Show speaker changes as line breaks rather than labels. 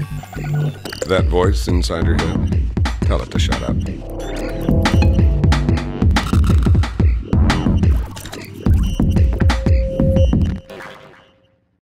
That voice inside your head, tell it to shut up.